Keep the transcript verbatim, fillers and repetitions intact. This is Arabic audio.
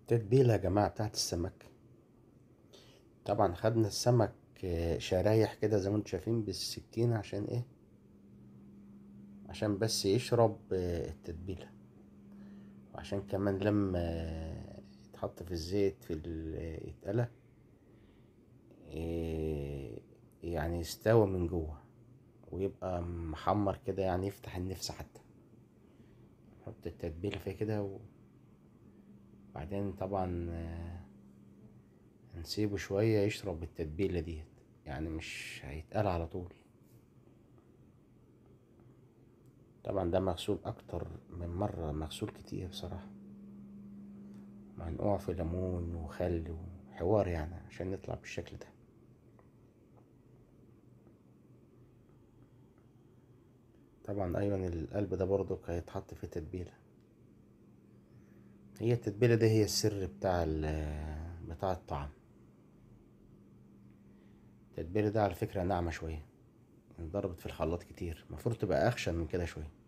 تتبيلة يا جماعة بتاعت السمك. طبعا خدنا السمك آه، شرايح كده زي ما انتم شايفين بالسكينة. عشان ايه؟ عشان بس يشرب آه، التتبيلة. وعشان كمان لما آه، يتحط في الزيت في ال- آه، يتقلى، آه، يعني يستوي من جوه ويبقى محمر كده، يعني يفتح النفس حتى. نحط التتبيلة فيها كده، وبعدين طبعا آه، هنسيبه شوية يشرب التتبيلة ديت، يعني مش هيتقلى على طول. طبعا ده مغسول اكتر من مرة، مغسول كتير بصراحة، منقوع في ليمون وخل وحوار يعني عشان يطلع بالشكل ده. طبعا ايضا القلب ده برضو هيتحط فيه تتبيلة. هي التتبيلة دي هي السر بتاع ال- بتاع الطعم. التتبيلة ده على فكرة ناعمة شوية، ضربت في الخلاط كتير، المفروض تبقى اخشن من كده شوية.